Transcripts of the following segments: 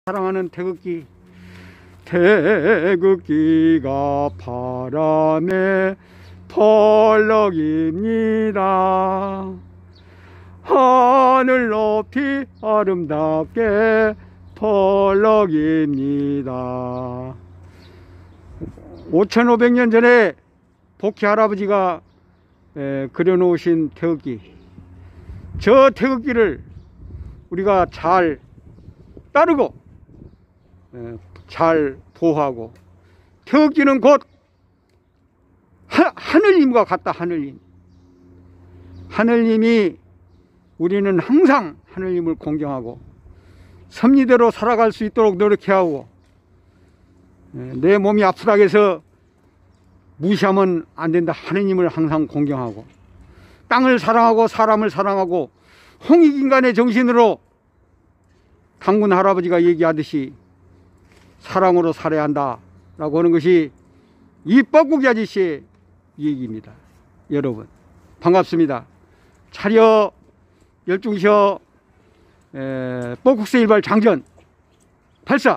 사랑하는 태극기. 태극기가 바람에 펄럭입니다. 하늘 높이 아름답게 펄럭입니다. 5500년 전에 복희 할아버지가 그려놓으신 태극기, 저 태극기를 우리가 잘 따르고 잘 보호하고, 태극기는 곧 하늘님과 같다. 하늘님이 우리는 항상 하늘님을 공경하고 섭리대로 살아갈 수 있도록 노력해야 하고, 내 몸이 아프다고 해서 무시하면 안 된다. 하느님을 항상 공경하고, 땅을 사랑하고 사람을 사랑하고, 홍익인간의 정신으로 강군 할아버지가 얘기하듯이 사랑으로 살아야 한다 라고 하는 것이 이 뻐꾸기 아저씨의 얘기입니다. 여러분 반갑습니다. 차려 열중셔 뻐국새 일발 장전 발사.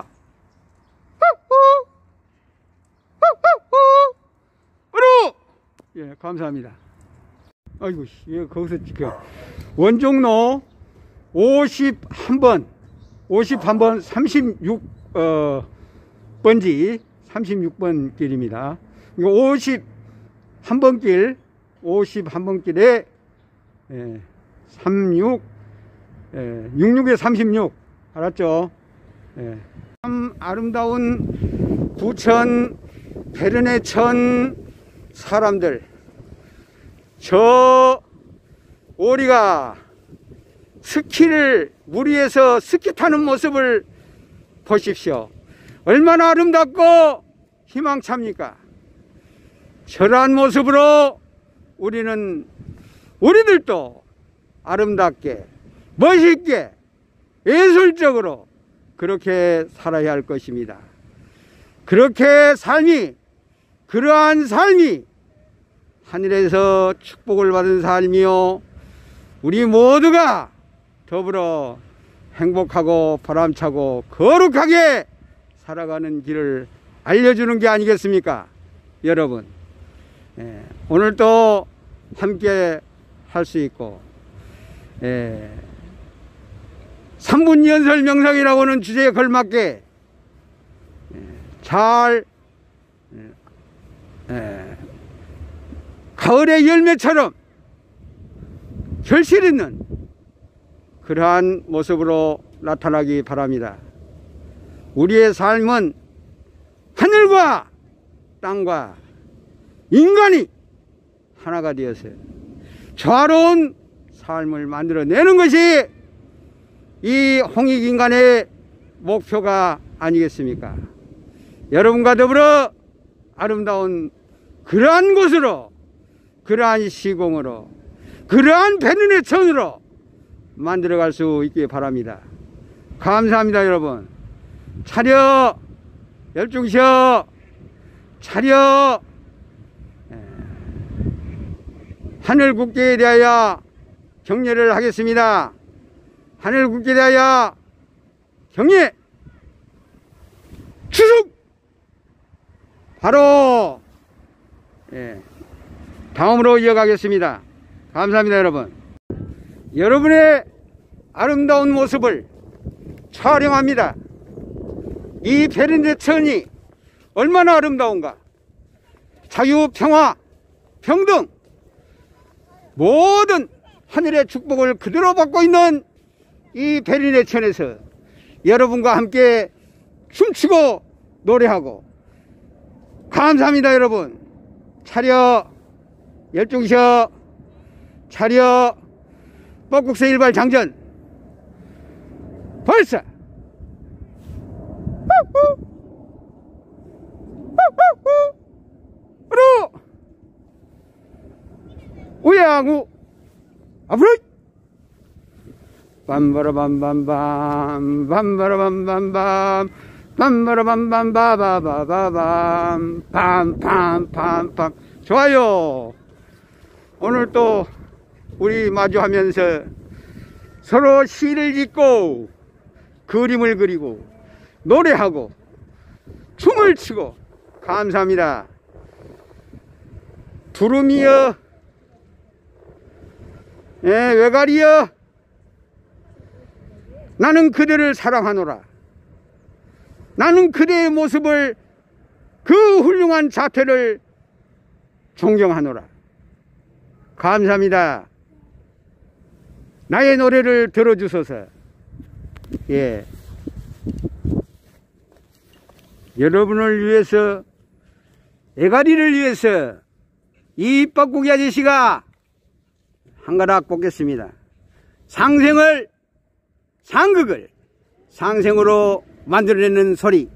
예, 감사합니다. 아이고, 예, 거기서 지켜. 원종로 51번 36번지 36번 길입니다. 이거 51번 길, 51번 길에 66에 36 알았죠? 참 아름다운 부천 베르네천 사람들, 저 오리가 스키를 물 위에서 스키 타는 모습을 보십시오. 얼마나 아름답고 희망찹니까? 저러한 모습으로 우리들도 아름답게 멋있게 예술적으로 그렇게 살아야 할 것입니다. 그러한 삶이 하늘에서 축복을 받은 삶이요, 우리 모두가 더불어 행복하고 보람차고 거룩하게 살아가는 길을 알려주는 게 아니겠습니까? 여러분, 오늘도 함께 할 수 있고, 3분 연설 명상이라고 하는 주제에 걸맞게 잘 가을의 열매처럼 결실 있는 그러한 모습으로 나타나기 바랍니다. 우리의 삶은 하늘과 땅과 인간이 하나가 되어서 조화로운 삶을 만들어내는 것이 이 홍익인간의 목표가 아니겠습니까? 여러분과 더불어 아름다운 그러한 곳으로, 그러한 시공으로, 그러한 베르네천으로 만들어갈 수 있기 바랍니다. 감사합니다. 여러분, 차려 열중셔, 차려 하늘국기에 대하여 경례를 하겠습니다. 하늘국기에 대하여 경례 추석. 바로 다음으로 이어가겠습니다. 감사합니다. 여러분, 여러분의 아름다운 모습을 촬영합니다. 이 베르네천이 얼마나 아름다운가. 자유, 평화, 평등, 모든 하늘의 축복을 그대로 받고 있는 이 베르네천에서 여러분과 함께 춤추고 노래하고, 감사합니다. 여러분, 차려 열중셔, 차려 뻐국새 일발 장전 발사. 우야구 앞으로 빰바라밤밤밤 빰바라밤밤밤 빰바라밤밤바바바바밤 빰빰빰빰. 좋아요. 오늘 또 우리 마주하면서 서로 시를 짓고 그림을 그리고 노래하고 춤을 추고 감사합니다. 두루미여, 외가리여, 나는 그대를 사랑하노라. 나는 그대의 모습을, 그 훌륭한 자태를 존경하노라. 감사합니다. 나의 노래를 들어주셔서. 예. 여러분을 위해서, 애가리를 위해서 이 뻐꾸기 아저씨가 한 가락 뽑겠습니다. 상생을, 상극을 상생으로 만들어내는 소리.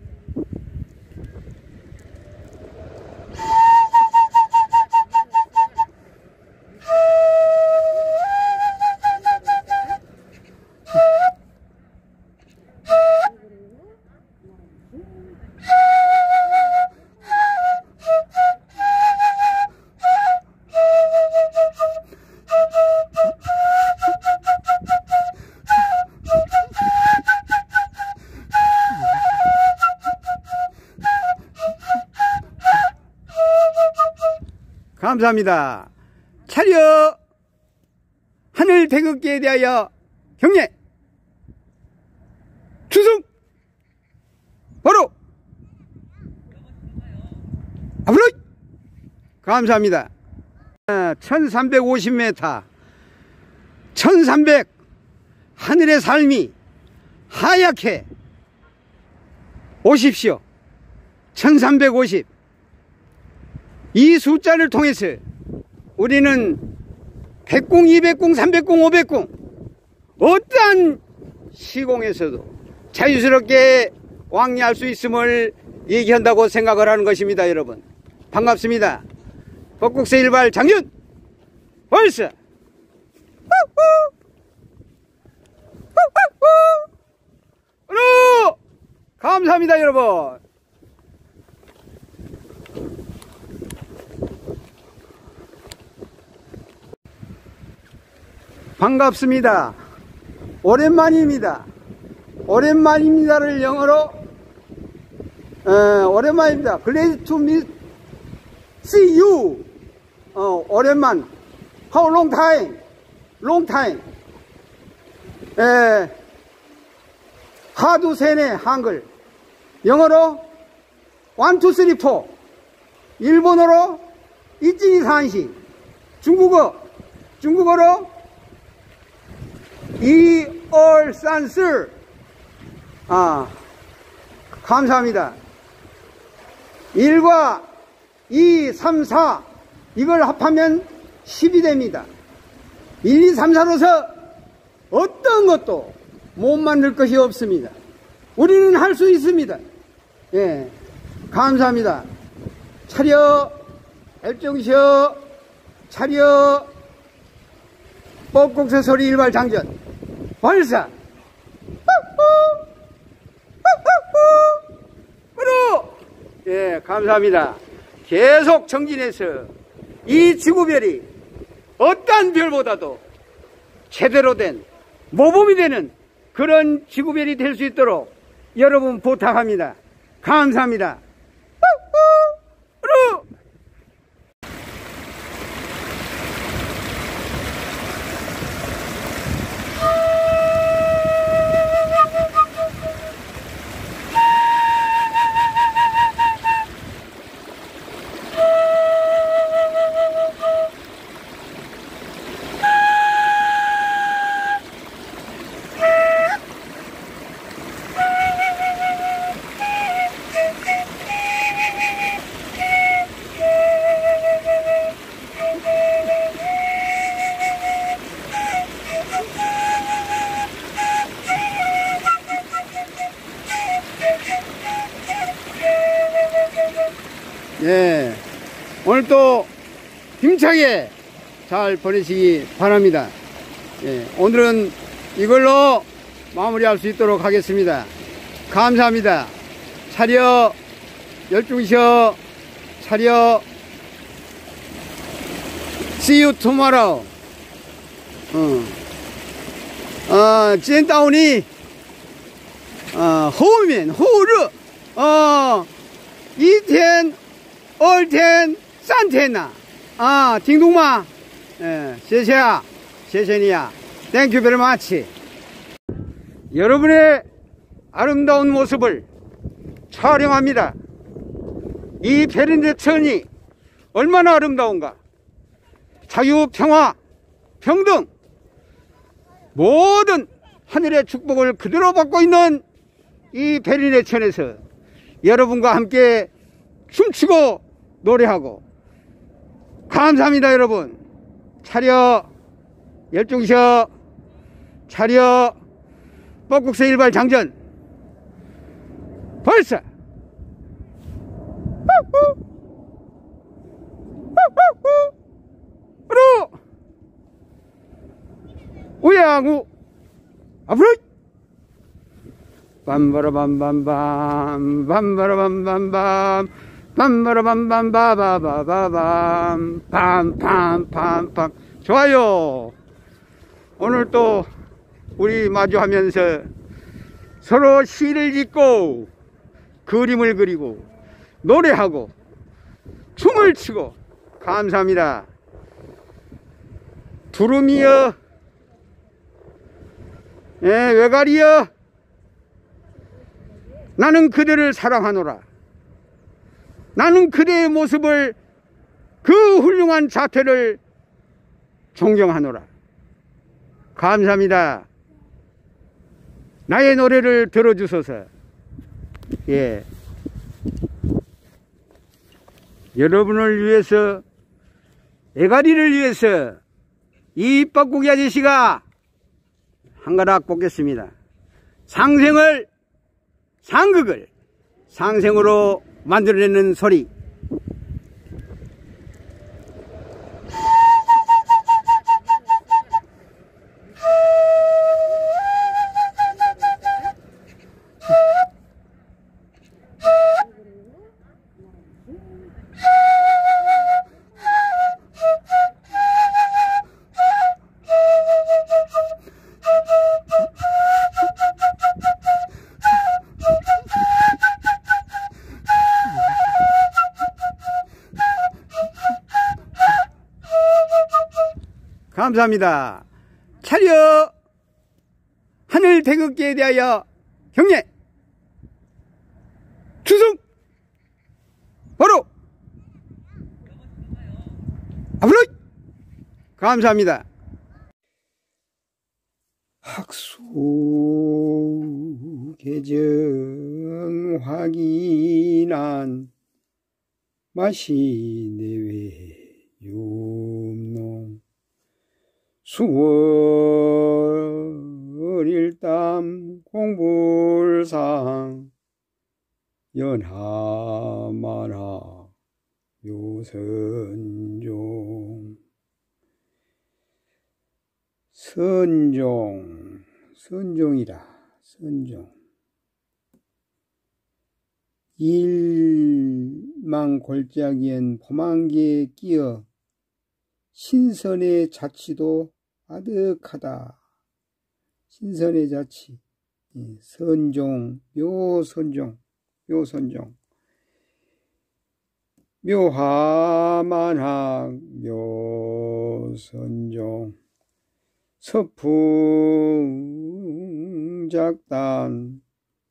감사합니다. 차려 하늘 태극기에 대하여 경례 추승 바로 앞으로. 감사합니다. 1350m 1300 하늘의 삶이 하얗게 오십시오. 1350 이 숫자를 통해서 우리는 100공, 200공, 300공, 500공 어떠한 시공에서도 자유스럽게 왕래할 수 있음을 얘기한다고 생각을 하는 것입니다. 여러분 반갑습니다. 뻐국새 일발 장윤 벌써 감사합니다. 여러분 반갑습니다. 오랜만입니다. 오랜만입니다를 영어로 오랜만입니다. Glad to see you. 오랜만. How long time? Long time. 하두 세네 한글. 영어로 1, 2, 3, 4. 일본어로 이찌니 산시. 중국어로 이얼산스. 감사합니다. 1과 2, 3, 4 이걸 합하면 10이 됩니다. 1, 2, 3, 4로서 어떤 것도 못 만들 것이 없습니다. 우리는 할 수 있습니다. 예, 감사합니다. 차려 엘정셔 차려 뻐국새 소리 일발 장전 발사. 예, 감사합니다. 계속 정진해서 이 지구별이 어떠한 별보다도 제대로 된 모범이 되는 그런 지구별이 될 수 있도록 여러분 부탁합니다. 감사합니다. 예, 오늘 또 힘차게 잘 보내시기 바랍니다. 예, 오늘은 이걸로 마무리할 수 있도록 하겠습니다. 감사합니다. 차려 열중셔 차려 See you tomorrow. 찐다운이 后面后热一天二天三天呐听懂吗？谢谢啊，谢谢你啊. Thank you very much. 여러분의 아름다운 모습을 촬영합니다. 이 베린대천이 얼마나 아름다운가. 자유, 평화, 평등, 모든 하늘의 축복을 그대로 받고 있는 이 베린대천에서 여러분과 함께 춤추고 노래하고 감사합니다. 여러분 차려, 열중셔, 차려, 뻐국새 일발 장전 벌써 으로 우양우 앞으로 빰바라밤밤밤 빰바라밤밤밤 빰바라밤밤바바바바밤 빰빰빰빰. 좋아요. 오늘 또 우리 마주하면서 서로 시를 짓고 그림을 그리고 노래하고 춤을 추고 감사합니다. 두루미여 외가리여 나는 그대를 사랑하노라. 나는 그대의 모습을 그 훌륭한 자태를 존경하노라. 감사합니다. 나의 노래를 들어주셔서 여러분을 위해서 애가리를 위해서 이 뻐꾸기 아저씨가 한 가닥 뽑겠습니다. 상극을 상생으로 만들어내는 소리. 감사합니다. 차려 하늘 태극기에 대하여 경례 추승 바로 앞으로. 감사합니다. 학수 개정 확인한 맛이 내외 윰농 수월 일담 공불상 연하마나 요선종 선종이라 선종 일망골짜기엔 포만기에 끼어 신선의 자치도 아득하다. 신선의 자치 선종 묘선종 묘하만학 묘선종 서풍작단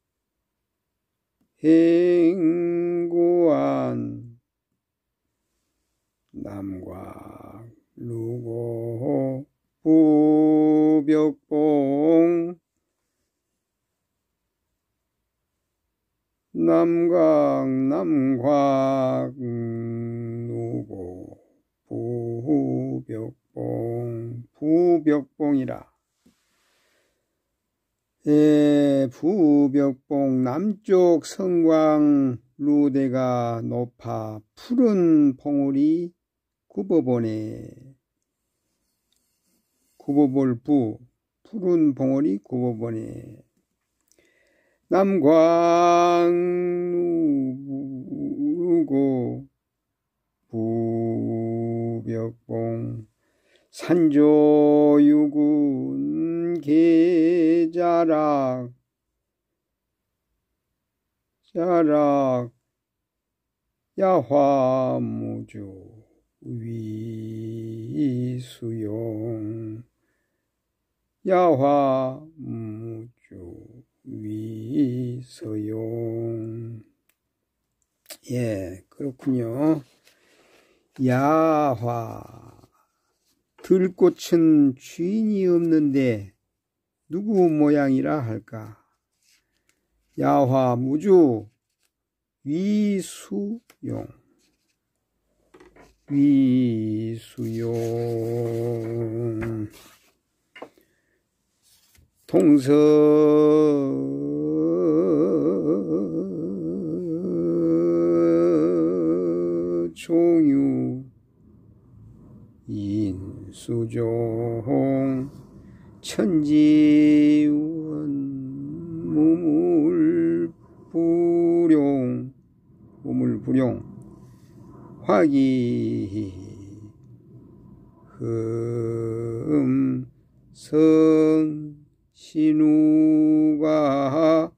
행구한 남과 루고 부벽봉 남각 누고 부벽봉이라. 부벽봉 남쪽 성광 루대가 높아 푸른 봉우리 굽어보네. 굽어볼 푸른 봉우리 굽어보네. 남광 누고 부벽봉 산조유군 계자락 자락 야화무주 위수용 야화무주 위서용. 예, 그렇군요. 야화 들꽃은 주인이 없는데 누구 모양이라 할까? 야화무주 위수용. 위수용. 동서 종유 인수종 천지원 무물불용 화기 흠성 신우가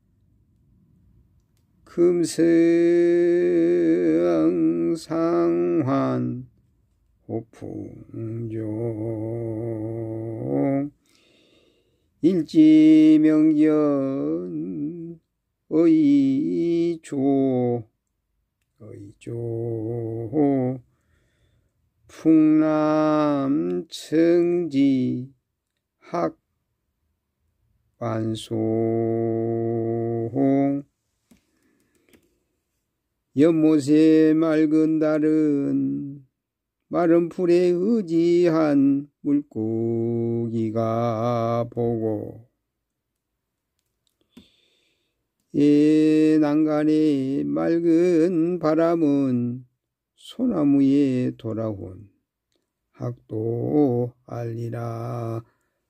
금성상환 호풍종 일지명견 의조 풍남청지 학반송 연못에 맑은 달은 마른 풀에 의지한 물고기가 보고 난간에 맑은 바람은 소나무에 돌아온 학도 알리라.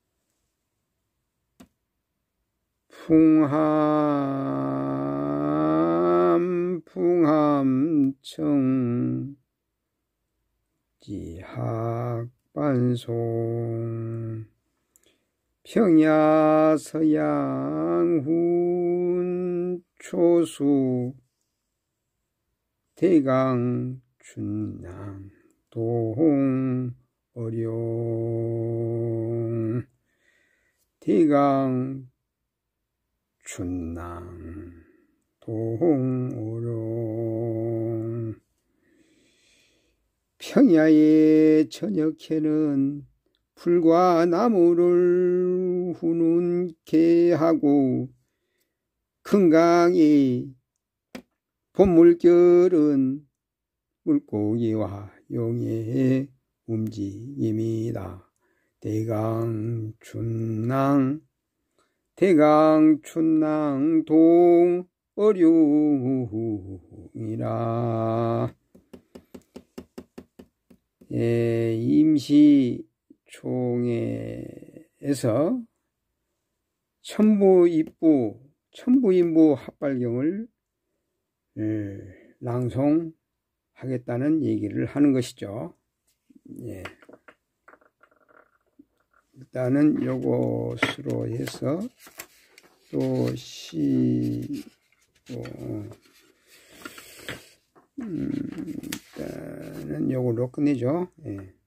풍함청 지학반송 평야서양 훈초수 대강춘낭 동어룡 대강춘낭 동어룡 평야의 저녁에는 풀과 나무를 후는 개하고 큰 강의 봄물결은 물고기와 용의 움직임이다. 대강춘낭 동어룡이라. 임시총회에서 천부인부 합발경을 낭송하겠다는 얘기를 하는 것이죠. 예. 일단은 요것으로 해서 또 일단은 요걸로 끝내죠. 예.